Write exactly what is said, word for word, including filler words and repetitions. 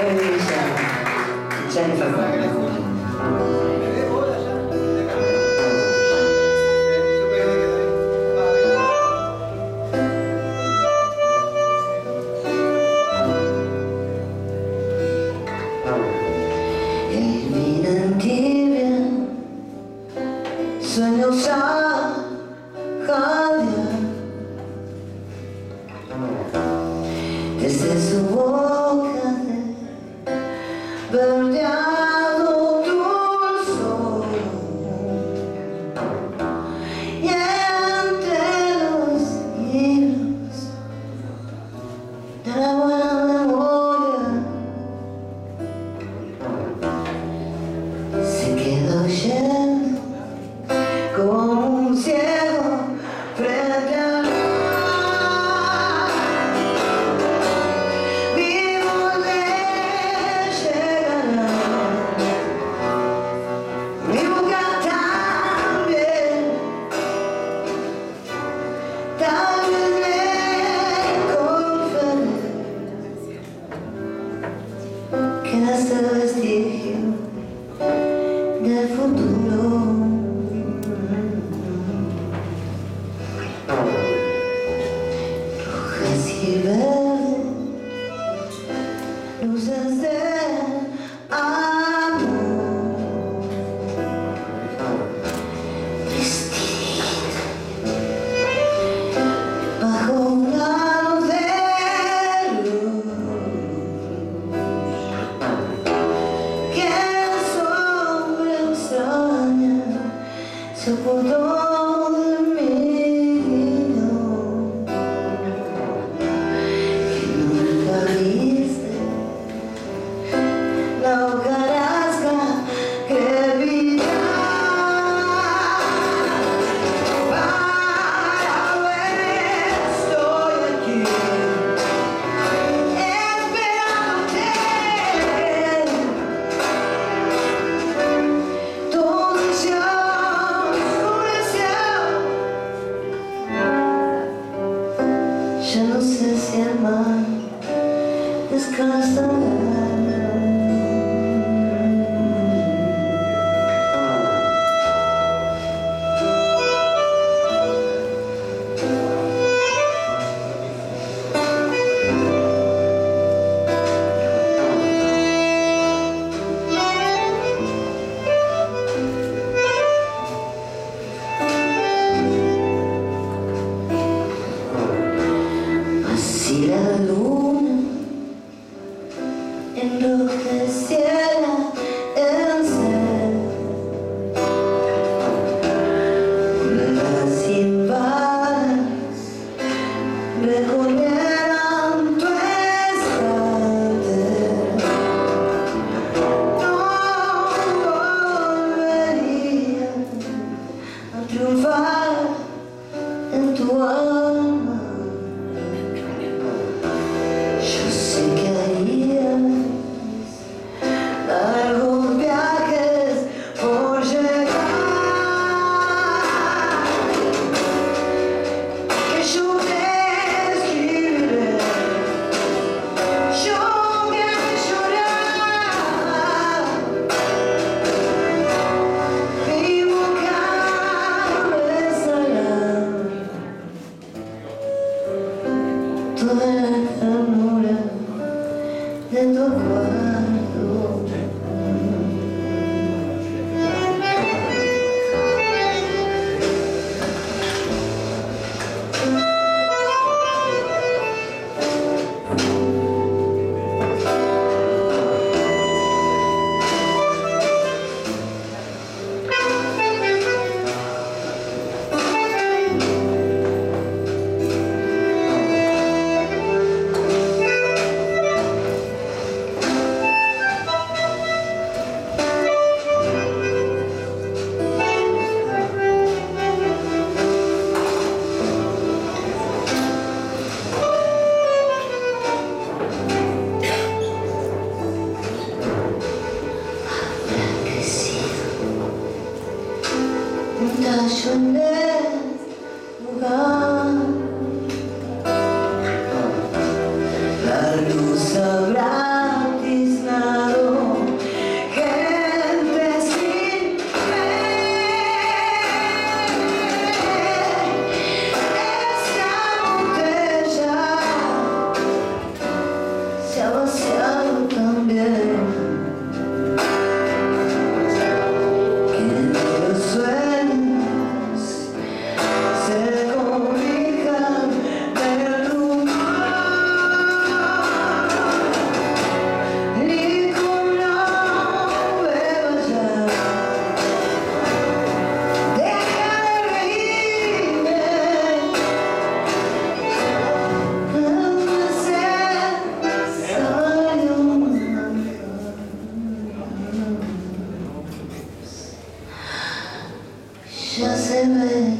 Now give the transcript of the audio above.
Sueños a jadear desde su boca de verdeado dulzor, y entre los hilos de la buena memoria se quedó lleno como un ciego frente al mar. Vivo de llegará, mi boca también, tal vez me confesé que nace el vestigio del futuro. Rojas y verdes, luces de amor, vestidita bajo un halo de luz, que sombra extraña se ocultó de mí. La hojarasca que brilla para ver, estoy aquí esperándote. Todo se oscureció, ya no sé si el mar descansará. Así la luna enrojeciera el ser, olas sin balas recorrieran tu estante. No volvería a triunfar en tu alma. Yo sé que harías largos viajes por llegar, que yo te escribiré, yo me haré llorar, mi boca besará toda la ternura de tu cuarto. Un tallo en el lugar, la luz habrá disminuido. sea vaciado también, que los sueños se comunican del rumor y con no veo ya. Deja de reírme, ya se ve.